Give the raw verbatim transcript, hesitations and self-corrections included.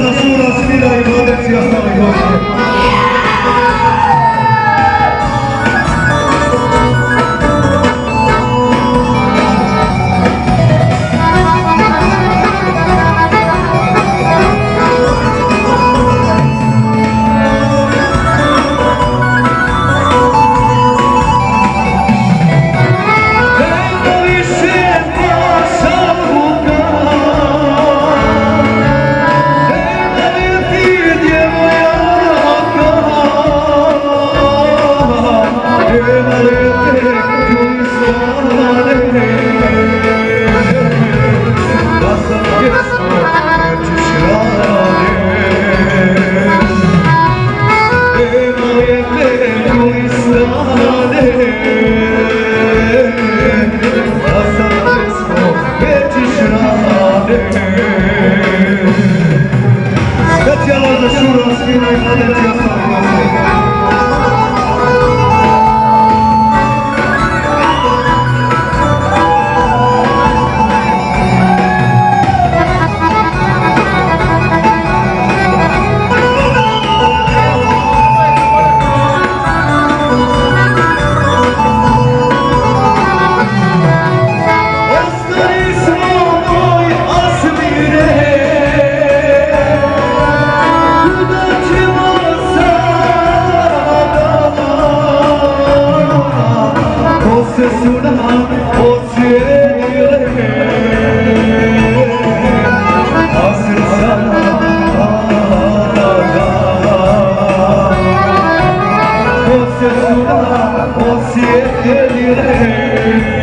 za Šura, Smira i Mladec i ostali gosti. Specijalno za Šuru, Smira i Mladec i ostali gosti. Se su nam ocijenile, a srca pada. Ko se su nam ocijenile,